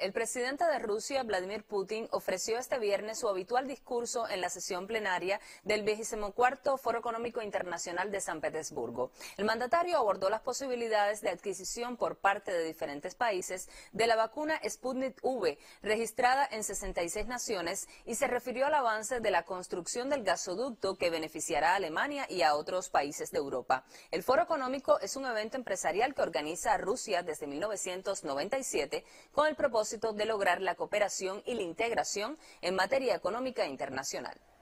El presidente de Rusia, Vladimir Putin, ofreció este viernes su habitual discurso en la sesión plenaria del 24º Foro Económico Internacional de San Petersburgo. El mandatario abordó las posibilidades de adquisición por parte de diferentes países de la vacuna Sputnik V, registrada en 66 naciones, y se refirió al avance de la construcción del gasoducto que beneficiará a Alemania y a otros países de Europa. El Foro Económico es un evento empresarial que organiza Rusia desde 1997 con el propósito de lograr la cooperación y la integración en materia económica internacional.